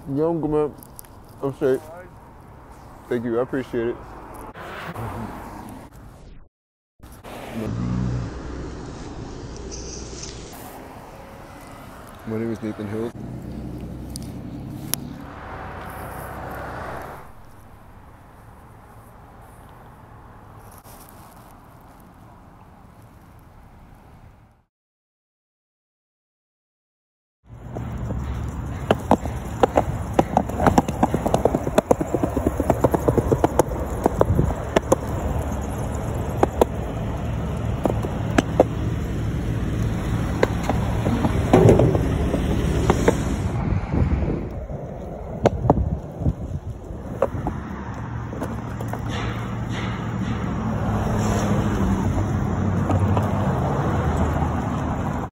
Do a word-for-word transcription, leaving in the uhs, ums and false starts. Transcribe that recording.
Yeah, I'm good, man. I'm straight. Thank you. I appreciate it. My name is Nathan Hill.